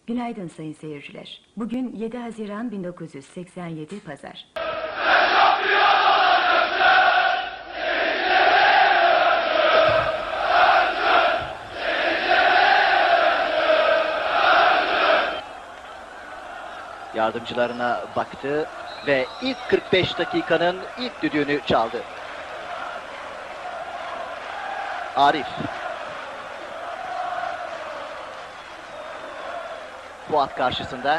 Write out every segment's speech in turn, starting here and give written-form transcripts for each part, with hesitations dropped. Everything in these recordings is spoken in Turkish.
Günaydın sayın seyirciler. Bugün 7 Haziran 1987 Pazar. Yardımcılarına baktı ve ilk 45 dakikanın ilk düdüğünü çaldı. Arif. Fuat karşısında.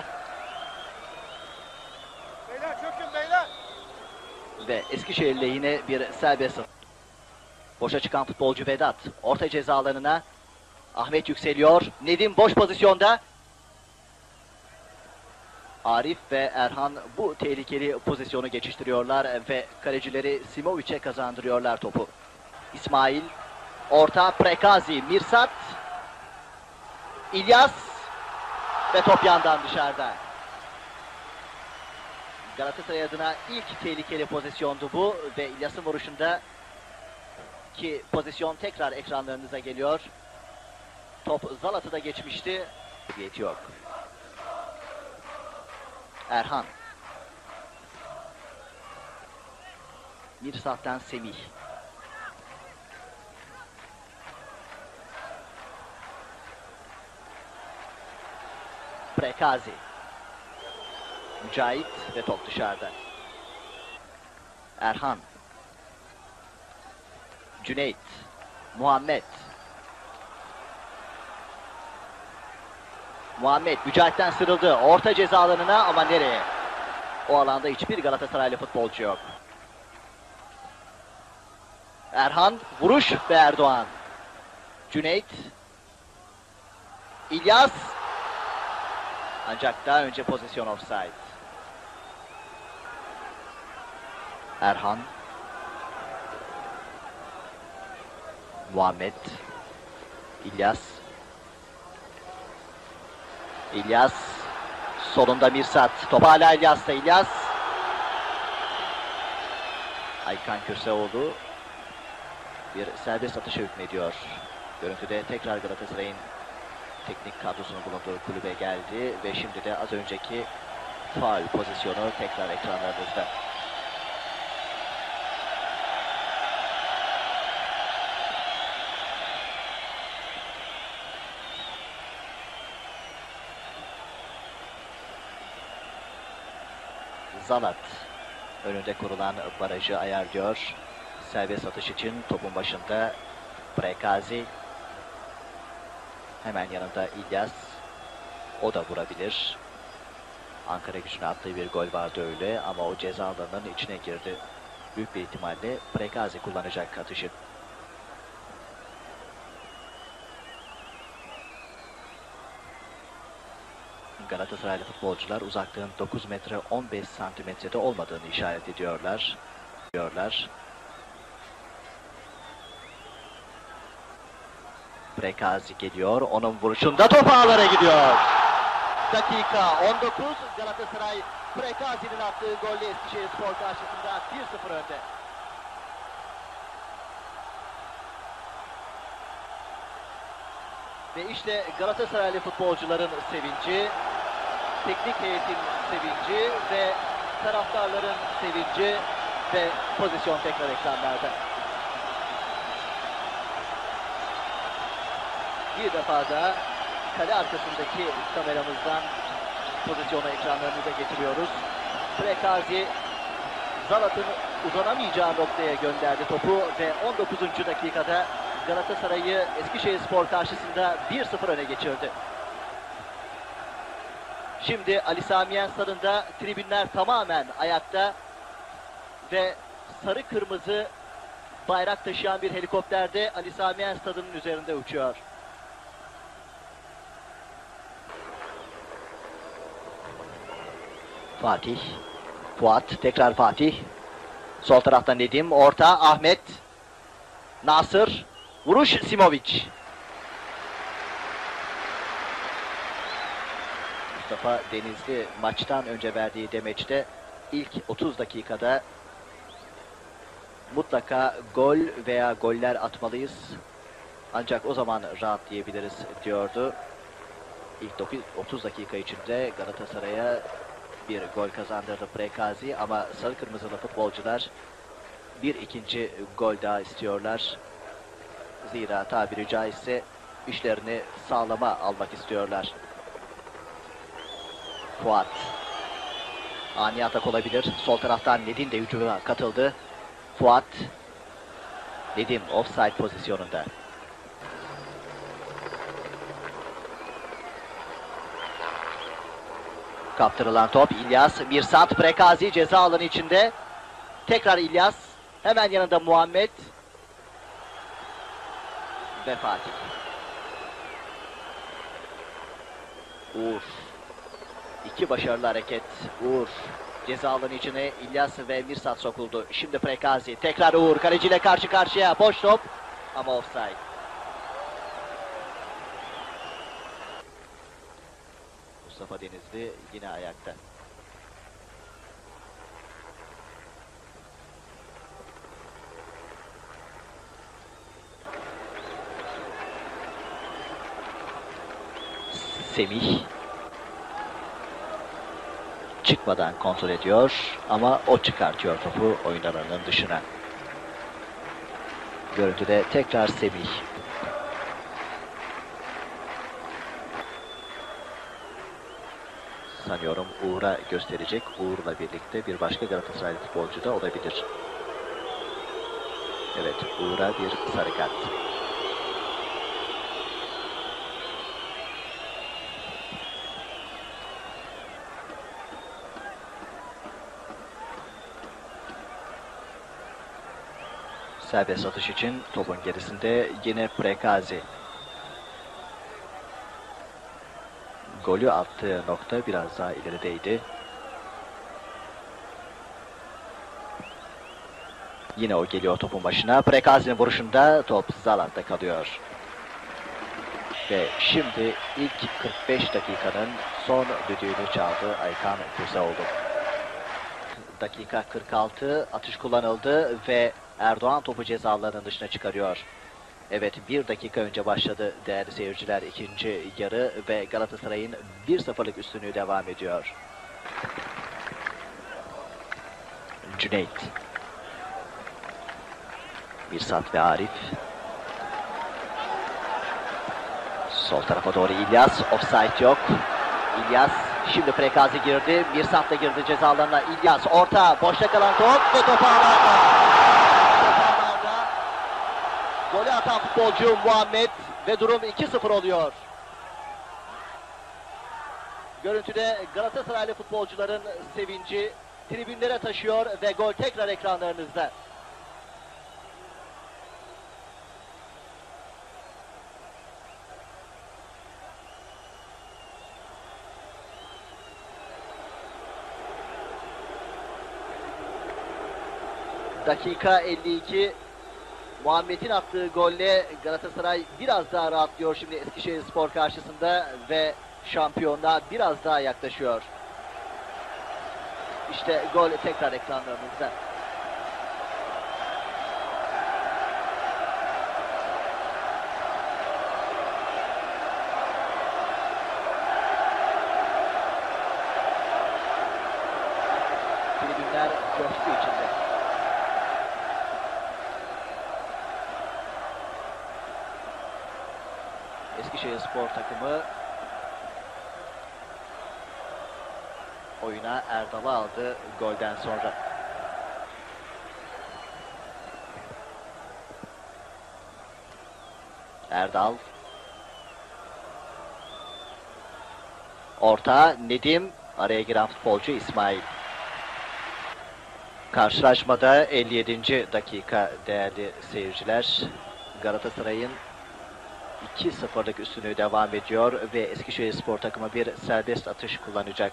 Beyler çökün beyler. Ve Eskişehir lehine bir serbest atış. Boşa çıkan futbolcu Vedat. Orta ceza alanına. Ahmet yükseliyor. Nedim boş pozisyonda. Arif ve Erhan bu tehlikeli pozisyonu geçiştiriyorlar ve kalecileri Simovic'e kazandırıyorlar topu. İsmail, orta Prekazi, Mirsat, İlyas ve top yandan dışarıda. Galatasaray adına ilk tehlikeli pozisyondu bu ve İlyas'ın vuruşunda ki pozisyon tekrar ekranlarınıza geliyor. Top Zalatı'da geçmişti. Niyeti yok. Erhan. Mirsat'tan Semih. Prekazi. Mücahit ve top dışarıda. Erhan. Cüneyt. Muhammed. Muhammed Mücahit'ten sıyrıldı. Orta ceza alanına ama nereye? O alanda hiçbir Galatasaraylı futbolcu yok. Erhan, vuruş ve Erdoğan. Cüneyt. İlyas. Ancak daha önce pozisyon offside. Erhan. Muhammed. İlyas. İlyas. Solunda Mirsat. Top hala İlyas'ta. İlyas. Aykan Köseoğlu bir serbest atışa hükmediyor. Görüntüde tekrar Galatasaray'ın teknik kadrosunun bulunduğu kulübe geldi ve şimdi de az önceki faul pozisyonu tekrar ekranlarınızda. Zalat önünde kurulan barajı ayarlıyor. Serbest atış için topun başında Prekazi. Hemen yanında İlyas. O da vurabilir. Ankara Gücü'ne attığı bir gol vardı öyle ama o ceza alanının içine girdi. Büyük bir ihtimalle Prekazi kullanacak atışı. Galatasaraylı futbolcular uzaklığın 9 metre 15 santimetrede olmadığını işaret ediyorlar. Prekazi geliyor. Onun vuruşunda top ağlara gidiyor. Dakika 19. Galatasaray Prekazi'nin attığı golle Eskişehirspor karşısında 1-0 önde. Ve işte Galatasaraylı futbolcuların sevinci, teknik heyetin sevinci ve taraftarların sevinci ve pozisyon tekrar ekranlarda. Bir defa daha kale arkasındaki kameramızdan pozisyonu ekranlarınıza getiriyoruz. Prekazi Zalat'ın uzanamayacağı noktaya gönderdi topu ve 19. dakikada Galatasaray'ı Eskişehirspor karşısında 1-0 öne geçirdi. Şimdi Ali Sami Yen stadında tribünler tamamen ayakta ve sarı kırmızı bayrak taşıyan bir helikopterde Ali Sami Yen stadının üzerinde uçuyor. Fatih, Fuat, tekrar Fatih. Sol taraftan Nedim, orta Ahmet, Nasır, vuruş Simovic. Mustafa Denizli maçtan önce verdiği demeçte ilk 30 dakikada mutlaka gol veya goller atmalıyız. Ancak o zaman rahat diyebiliriz diyordu. İlk 30 dakika içinde Galatasaray'a bir gol kazandırdı Prekazi ama sarı kırmızılı futbolcular bir ikinci gol daha istiyorlar. Zira tabiri caizse işlerini sağlama almak istiyorlar. Fuat. Ani atak olabilir. Sol taraftan Nedim de hücuma katıldı. Fuat. Nedim offside pozisyonunda. Kaptırılan top İlyas. Mirsat Prekazi ceza alanı içinde. Tekrar İlyas. Hemen yanında Muhammed. Ve Fatih. Uğur. İki başarılı hareket. Uğur. Ceza alanı içine İlyas ve Mirsat sokuldu. Şimdi Prekazi. Tekrar Uğur. Kaleciyle karşı karşıya. Boş top. Ama offside. Mustafa Denizli yine ayakta. Semih çıkmadan kontrol ediyor ama o çıkartıyor topu oyun alanının dışına. Görüntüde tekrar Semih. Sanıyorum Uğur'a gösterecek. Uğur'la birlikte bir başka Galatasaraylı futbolcu da olabilir. Evet, Uğur'a bir sarı kart. Serbest atış için topun gerisinde yine Prekazi. Golü attığı nokta biraz daha ilerideydi. Yine o geliyor topun başına. Prekazi'nin vuruşunda top Zalant'ta kalıyor. Ve şimdi ilk 45 dakikanın son düdüğünü çaldı Aykan Kürseoğlu. Dakika 46, atış kullanıldı ve Erdoğan topu ceza alanının dışına çıkarıyor. Evet, bir dakika önce başladı değerli seyirciler ikinci yarı ve Galatasaray'ın 1-0'lık üstünlüğü devam ediyor. Cüneyt. Mirsat ve Arif. Sol tarafa doğru İlyas, offside yok. İlyas, şimdi Prekazi girdi, Mirsat da girdi ceza alanına. İlyas, orta, boşta kalan top ve top ağlarda. Golü atan futbolcu Muhammed ve durum 2-0 oluyor. Görüntüde Galatasaraylı futbolcuların sevinci tribünlere taşıyor ve gol tekrar ekranlarınızda. Dakika 52. Muhammed'in attığı golle Galatasaray biraz daha rahatlıyor şimdi Eskişehirspor karşısında ve şampiyonluğa biraz daha yaklaşıyor. İşte gol tekrar ekranlarımızda. Tribünler coşku içinde. Eskişehirspor takımı oyuna Erdal'ı aldı golden sonra. Erdal. Orta Nedim, araya giren futbolcu İsmail. Karşılaşmada 57. dakika değerli seyirciler. Galatasaray'ın 2-0'lık üstünlüğü devam ediyor ve Eskişehirspor takımı bir serbest atış kullanacak.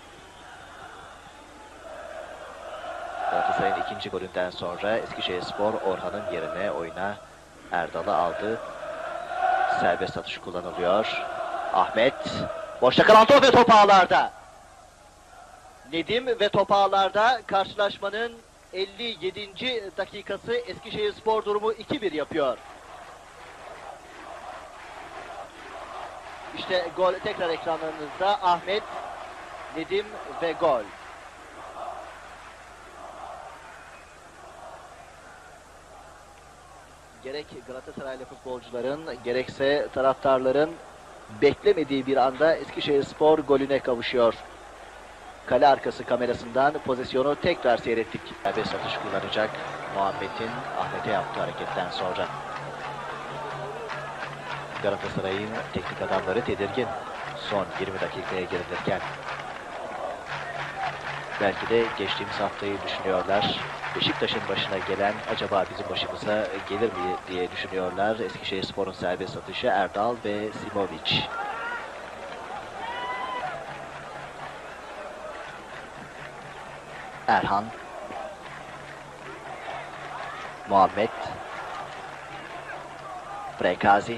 Galatasaray'ın ikinci golünden sonra Eskişehirspor Orhan'ın yerine oyuna Erdal'ı aldı. Serbest atış kullanılıyor. Ahmet, boşta kalan top ve top ağlarda. Nedim ve top ağlarda karşılaşmanın 57. dakikası Eskişehirspor durumu 2-1 yapıyor. İşte gol tekrar ekranlarınızda. Ahmet, Nedim ve gol. Gerek Galatasaraylı futbolcuların gerekse taraftarların beklemediği bir anda Eskişehirspor golüne kavuşuyor. Kale arkası kamerasından pozisyonu tekrar seyrettik. Serbest atış kullanacak Muhammed'in Ahmet'e yaptığı hareketten sonra. Galatasaray'ın teknik adamları tedirgin. Son 20 dakikaya girilirken. Belki de geçtiğimiz haftayı düşünüyorlar. Beşiktaş'ın başına gelen acaba bizim başımıza gelir mi diye düşünüyorlar. Eskişehirspor'un serbest atışı Erdal ve Simovic. Erhan. Muhammed. Prekazi.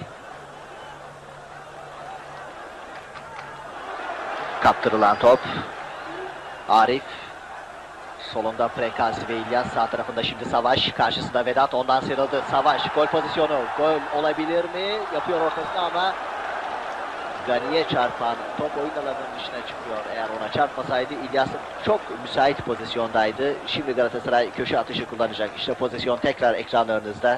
Kaptırılan top. Arif. Solunda Prekazi ve İlyas. Sağ tarafında şimdi Savaş. Karşısında Vedat. Ondan sıyrıldı. Savaş. Gol pozisyonu. Gol olabilir mi? Yapıyor ortasına ama Gani'ye çarpan top oyun alanının dışına çıkıyor. Eğer ona çarpmasaydı İlyas çok müsait pozisyondaydı. Şimdi Galatasaray köşe atışı kullanacak. İşte pozisyon tekrar ekranlarınızda.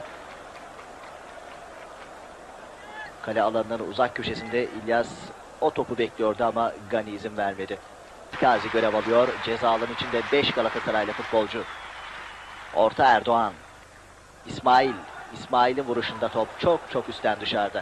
Kale alanının uzak köşesinde İlyas o topu bekliyordu ama Gani izin vermedi. Prekazi görev alıyor. Ceza alanı içinde 5 Galatasaraylı futbolcu. Orta Erdoğan. İsmail. İsmail'in vuruşunda top çok üstten dışarıda.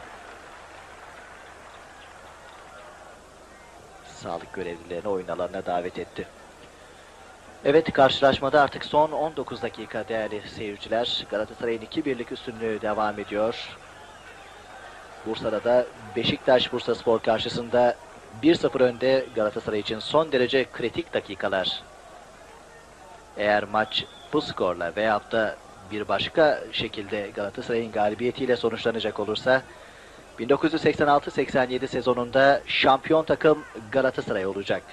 Sağlık görevlilerini oyun alanına davet etti. Evet, karşılaşmada artık son 19 dakika değerli seyirciler. Galatasaray'ın 2-1'lik üstünlüğü devam ediyor. Bursa'da da Beşiktaş Bursaspor karşısında 1-0 önde Galatasaray için son derece kritik dakikalar. Eğer maç bu skorla veyahut da bir başka şekilde Galatasaray'ın galibiyetiyle sonuçlanacak olursa 1986-87 sezonunda şampiyon takım Galatasaray olacak.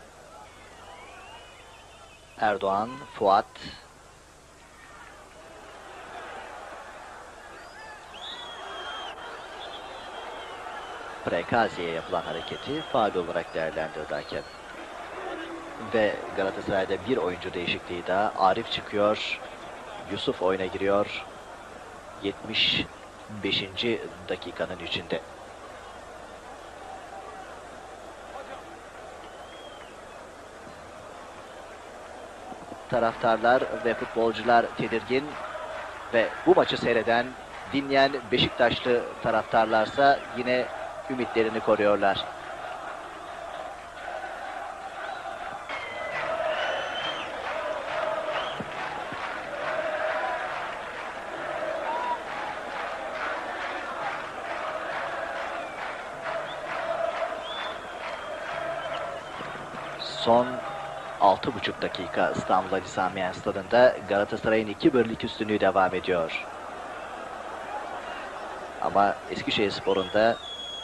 Erdoğan, Fuat. Prekazi'ye yapılan hareketi faul olarak değerlendirdi hakem. Ve Galatasaray'da bir oyuncu değişikliği daha. Arif çıkıyor. Yusuf oyuna giriyor. 75. dakikanın içinde. Taraftarlar ve futbolcular tedirgin ve bu maçı seyreden, dinleyen Beşiktaşlı taraftarlarsa yine ümitlerini koruyorlar. Son 6,5 dakika İstanbul Ali Sami Yen Stadı'nda Galatasaray'ın 2-1'lik üstünlüğü devam ediyor. Ama Eskişehirspor'un da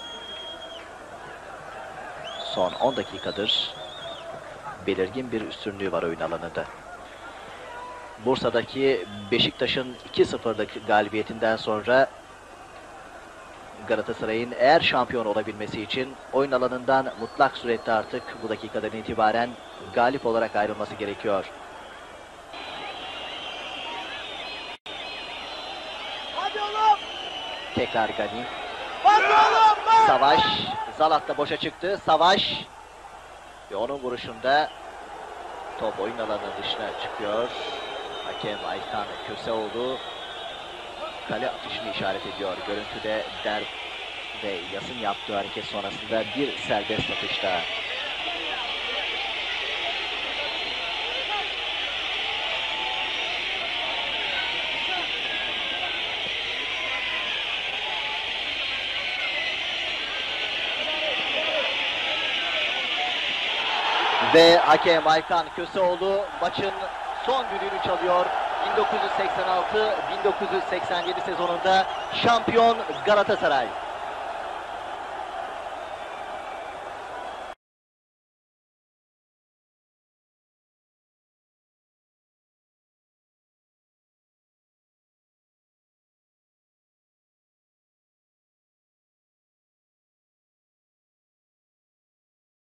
son 10 dakikadır belirgin bir üstünlüğü var oyun alanında. Bursa'daki Beşiktaş'ın 2-0'lık galibiyetinden sonra Galatasaray'ın eğer şampiyon olabilmesi için oyun alanından mutlak surette artık bu dakikadan itibaren galip olarak ayrılması gerekiyor. Hadi oğlum. Tekrar Gani. Hadi oğlum. Bak. Savaş. Zalat da boşa çıktı. Savaş. Ve onun vuruşunda top oyun alanının dışına çıkıyor. Hakem Aykan Köseoğlu kale atışını işaret ediyor. Görüntüde Der ve Yas'ın yaptığı hareket sonrasında bir serbest atışta. Ve hakem Aykan Köseoğlu maçın son düdüğünü çalıyor. 1986-1987 sezonunda şampiyon Galatasaray.